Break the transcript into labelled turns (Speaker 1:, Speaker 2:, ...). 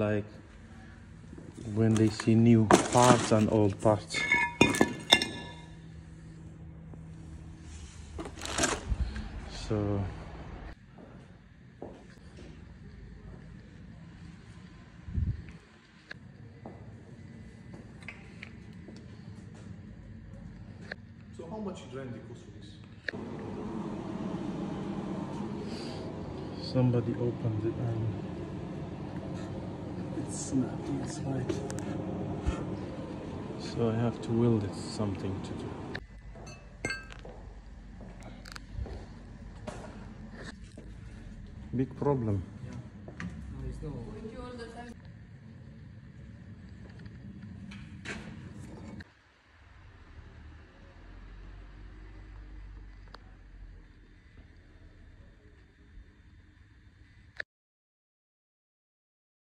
Speaker 1: like when they see new parts and old parts. So
Speaker 2: how much you rent the cost for this?
Speaker 1: somebody opened it and it's not inside. So I have to weld it something to do. Big problem.
Speaker 3: Yeah. No, it's no.